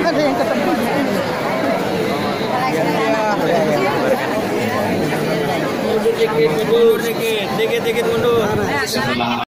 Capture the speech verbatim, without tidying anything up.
ada yang ketemu. Mundur dikit, mundur dikit, dikit-dikit mundur.